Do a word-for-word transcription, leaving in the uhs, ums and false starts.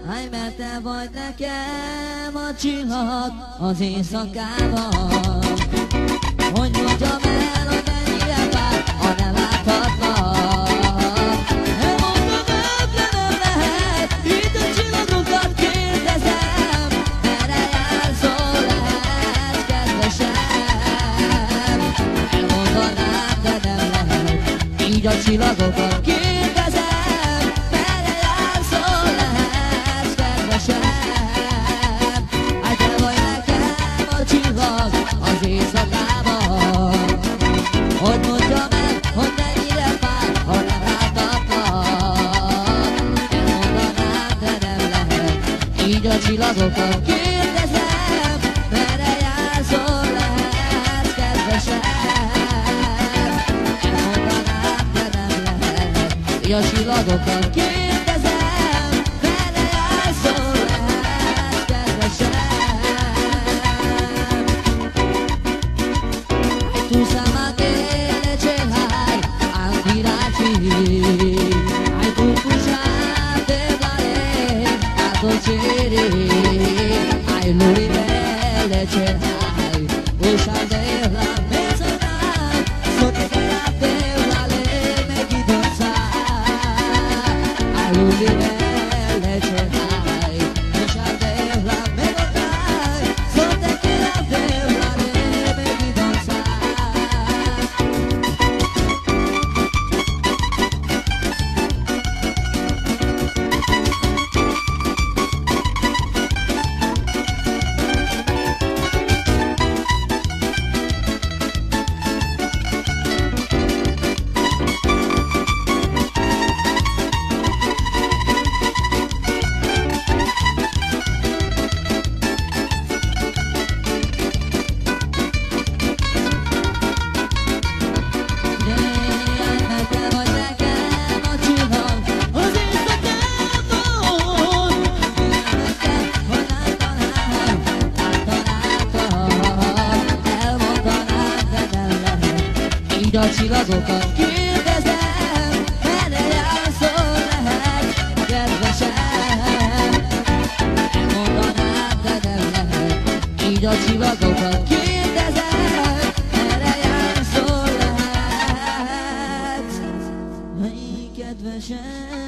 Állj, mert te vagy nekem a csillag az éjszakában. Hogy mondjam el, hogy mennyire vár, ha nem láthatlak. Elmondom el, de nem lehet, itt a csillagokat kérdezem. Merre járszol, lehet, kedvesem. Elmondanám, de nem lehet, így a csillagokat kérdezem. Merre járszol, lehet, kedvesem. Hát te vagy nekem a csillag az éjszakában. Hogy mondjam el, hogy mennyire fáj, ha nem látatlak. Elmondanám, de nem lehet, így a csillagokat kérdezem. Merre járszol, lehet, kedvesem. Elmondanám, de nem lehet, így a csillagokat kérdezem. Merre járszol, lehet, kedvesem. Tu sama che le celai ambiraci, ai tu pusciate vale a dolcere, ai luri belle celai, usciate la mezz'ora, sotto che la vale me chi danza, ai luri belle celai, usciate la mezz'ora, sotto che la vale me chi danza. Így a csillagokat kérdezem, merre járszol, lehet, kedvesem. Elmondanám, de nem lehet, így a csillagokat kérdezem, merre járszol, lehet, hey, kedvesem.